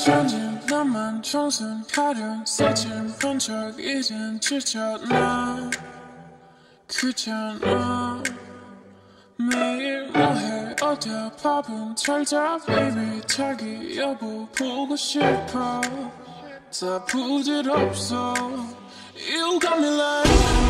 천진 나만 청순 가련 새침한 척 이젠 지쳤나 귀찮아 매일 뭐해 어디야 밥은 잘자 baby 자기 여보 보고 싶어 다 부질없어 You got me like